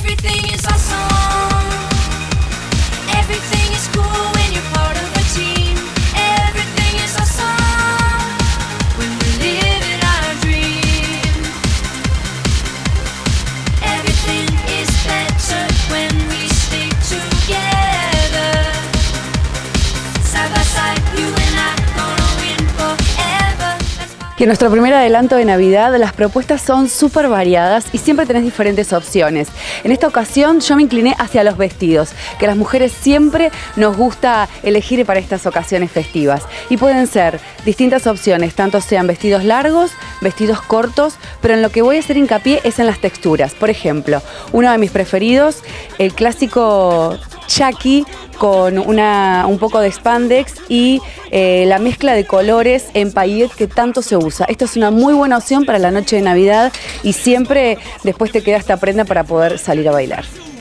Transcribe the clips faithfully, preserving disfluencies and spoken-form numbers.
Everything is awesome. Everything is cool when you're part of a team. Everything is awesome when we're living our dream. Everything is better when we stick together. Side by side, you and I gonna win forever. Que en nuestro primer adelanto de Navidad las propuestas son súper variadas y siempre tenés diferentes opciones. En esta ocasión yo me incliné hacia los vestidos, que a las mujeres siempre nos gusta elegir para estas ocasiones festivas. Y pueden ser distintas opciones, tanto sean vestidos largos, vestidos cortos, pero en lo que voy a hacer hincapié es en las texturas. Por ejemplo, uno de mis preferidos, el clásico Chucky con una, un poco de spandex y eh, la mezcla de colores en paillet que tanto se usa. Esto es una muy buena opción para la noche de Navidad y siempre después te queda esta prenda para poder salir a bailar.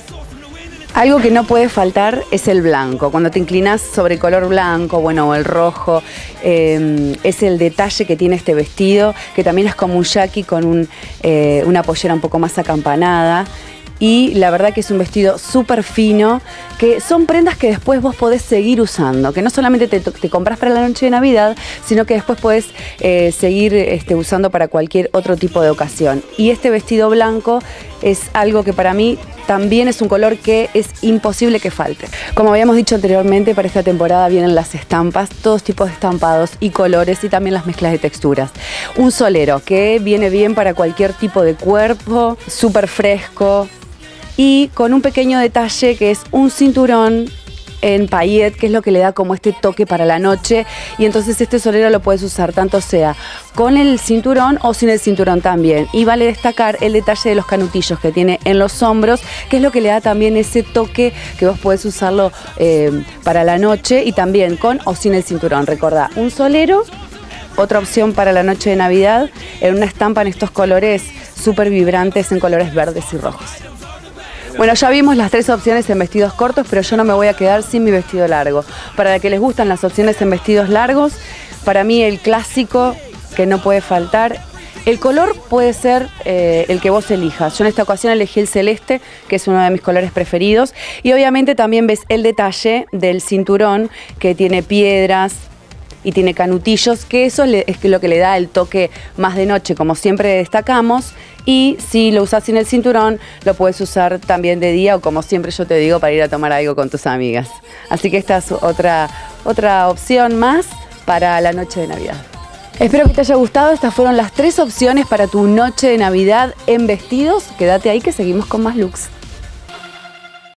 Algo que no puede faltar es el blanco. Cuando te inclinas sobre el color blanco, bueno, o el rojo, eh, es el detalle que tiene este vestido, que también es como un Chucky con un, eh, una pollera un poco más acampanada. Y la verdad que es un vestido súper fino, que son prendas que después vos podés seguir usando, que no solamente te, te compras para la noche de Navidad, sino que después podés eh, seguir este, usando para cualquier otro tipo de ocasión. Y este vestido blanco es algo que para mí también es un color que es imposible que falte. Como habíamos dicho anteriormente, para esta temporada vienen las estampas, todos tipos de estampados y colores y también las mezclas de texturas. Un solero que viene bien para cualquier tipo de cuerpo, súper fresco, y con un pequeño detalle que es un cinturón en paillet, que es lo que le da como este toque para la noche. Y entonces este solero lo puedes usar tanto sea con el cinturón o sin el cinturón también. Y vale destacar el detalle de los canutillos que tiene en los hombros, que es lo que le da también ese toque que vos podés usarlo eh, para la noche y también con o sin el cinturón. Recordá, un solero, otra opción para la noche de Navidad, en una estampa en estos colores súper vibrantes, en colores verdes y rojos. Bueno, ya vimos las tres opciones en vestidos cortos, pero yo no me voy a quedar sin mi vestido largo. Para la que les gustan las opciones en vestidos largos, para mí el clásico que no puede faltar. El color puede ser eh, el que vos elijas. Yo en esta ocasión elegí el celeste, que es uno de mis colores preferidos. Y obviamente también ves el detalle del cinturón, que tiene piedras y tiene canutillos, que eso es lo que le da el toque más de noche, como siempre destacamos. Y si lo usas sin el cinturón, lo puedes usar también de día o, como siempre yo te digo, para ir a tomar algo con tus amigas. Así que esta es otra, otra opción más para la noche de Navidad. Espero que te haya gustado. Estas fueron las tres opciones para tu noche de Navidad en vestidos. Quédate ahí que seguimos con más looks.